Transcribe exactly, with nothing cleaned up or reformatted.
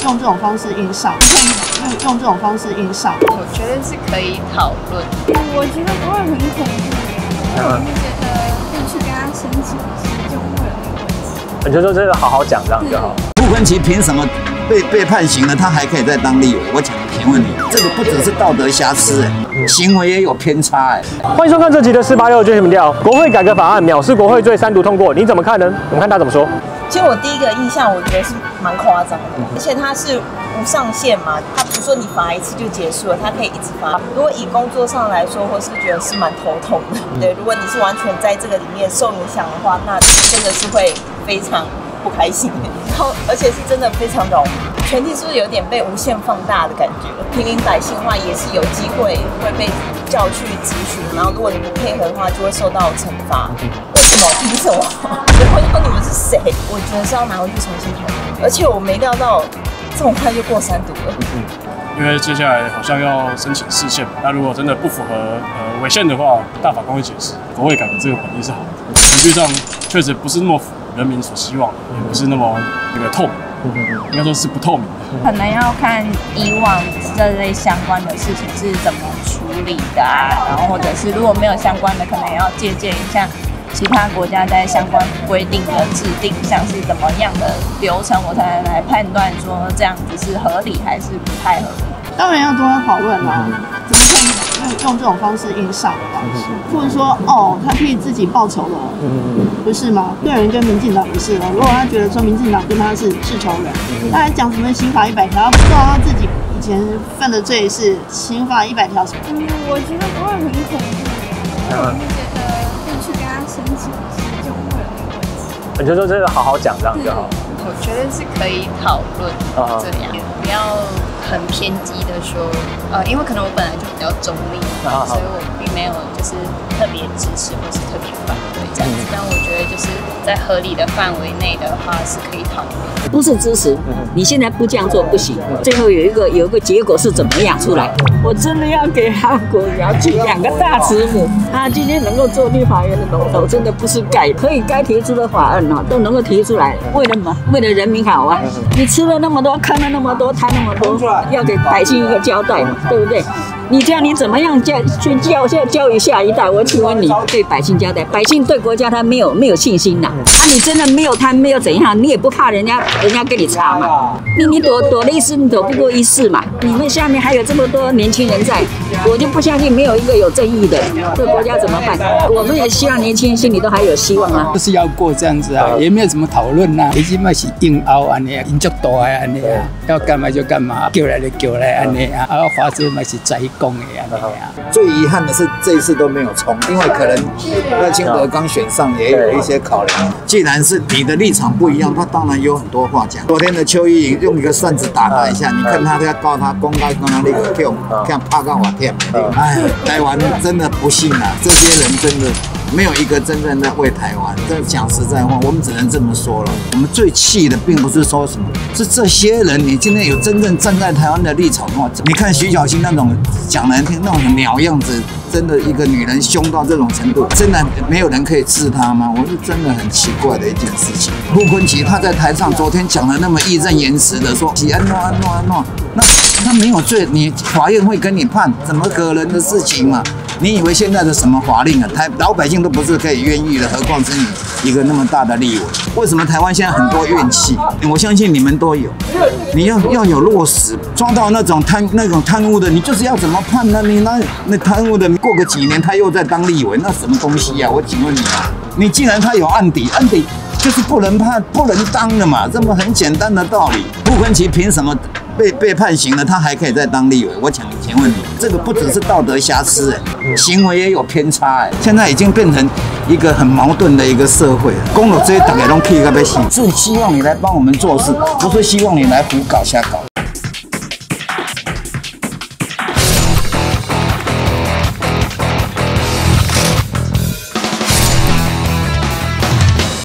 用这种方式硬上，可以用用这种方式硬上。 我觉得是可以讨论。 我觉得不会很恐怖，因为我是觉得会去跟他申请，其实就不会有那个问题。 你就说这个好好讲这样就好。 傅昆萁凭什么被被判刑了，他还可以再当立委？我请请问你，这个不只是道德瑕疵，哎，行为也有偏差，哎。 欢迎收看这集的四八六军情民调，国会改革法案藐视国会罪三读通过，你怎么看呢？我们看他怎么说。 其实我第一个印象，我觉得是蛮夸张的，而且它是无上限嘛，它不是说你罚一次就结束了，它可以一直罚。如果以工作上来说，或是觉得是蛮头痛的。对，如果你是完全在这个里面受影响的话，那真的是会非常不开心。然后，而且是真的非常扰民，权力是不是有点被无限放大的感觉？平民百姓的话，也是有机会会被叫去咨询，然后如果你不配合的话，就会受到惩罚。为什么？凭什么？然后你们是谁？我觉得是要拿回去重新讨论。而且我没料到这么快就过三读了。 因为接下来好像要申请释宪，那如果真的不符合呃违宪的话，大法官会解释。国会改革这个本意是好的，程序上确实不是那么符合人民所希望，也不是那么那个透明，应该说是不透明的。 可能要看以往这类相关的事情是怎么处理的啊，然后或者是如果没有相关的，可能要借鉴一下其他国家在相关规定的制定，像是怎么样的流程，我才能来判断说这样子是合理还是不太合理。 当然要多讨论啦，怎么可以用用这种方式硬上的方式，或者说哦，他替自己报仇了，不是吗？个人跟民进党不是了。如果他觉得说民进党跟他是是仇人，他还讲什么刑法一百条，他不知道他自己以前犯的罪是刑法一百条什么？ 嗯，我觉得不会很恐怖，因为我是觉得会去跟他申请，其实就不会有那个问题。 你就说这个好好讲这样就好。 我觉得是可以讨论这样，不要很偏激的说，呃，因为可能我本来就比较中立，所以我并没有就是特别支持或是特别反对这样子。但我觉得就是在合理的范围内的话是可以讨论。 不是支持，你现在不这样做不行。最后有一个有一个结果是怎么样出来？我真的要给韩国要举两个大慈母，他今天能够做立法院的龙头，真的不是盖，可以该提出的法案哦都能够提出来，为了什么？为了人民好啊！你吃了那么多，看了那么多，贪那么多，要给百姓一个交代嘛，对不对？你这样你怎么样教去教教教育下一代？我请问你，对百姓交代，百姓对国家他没有没有信心呐、啊。啊，你真的没有贪，没有怎样，你也不怕人家人家跟你查嘛？你你躲躲了一事，你躲不过一事嘛？你们下面还有这么多年轻人在，我就不相信没有一个有正义的，这国家怎么办？我们也希望年轻人心里都还有希望啊。 就是要过这样子啊，也没有什么讨论呐，已经嘛是硬凹安尼啊，引足大啊安尼啊，要干嘛就干嘛，叫来就叫来安尼啊，啊法子嘛是在讲的安尼啊。 最遗憾的是这一次都没有冲，因为可能赖清德刚选上也有一些考量。既然是你的立场不一样，他当然有很多话讲。昨天的邱意莹用一个扇子打他一下，你看他要告他公开公开那个跳，看怕到我天！哎，台湾真的不幸啊，这些人真的。没有一个真正在为台湾。这讲实在话，我们只能这么说了。我们最气的并不是说什么，是这些人，你今天有真正站在台湾的立场的话，你看徐小青那种讲难听那种鸟样子，真的一个女人凶到这种程度，真的没有人可以治她吗？我是真的很奇怪的一件事情。傅昆萁他在台上昨天讲的那么义正言辞的说，安诺安诺安诺，那他没有罪，你法院会跟你判，怎么可能的事情嘛？你以为现在的什么法令啊，台老百姓都不是可以冤狱的，何况是你一个那么大的立委？为什么台湾现在很多怨气？我相信你们都有。你要要有落实，抓到那种贪那种贪污的，你就是要怎么判呢？你那那贪污的过个几年，他又在当立委，那什么东西啊？我请问你啊，你既然他有案底，案底就是不能判、不能当的嘛，这么很简单的道理。傅昆萁凭什么？被被判刑了，他还可以再当立委？我请请问你，这个不只是道德瑕疵，哎，行为也有偏差，哎，现在已经变成一个很矛盾的一个社会了。公路这些大家都气个要死，是希望你来帮我们做事，不是希望你来胡搞瞎搞。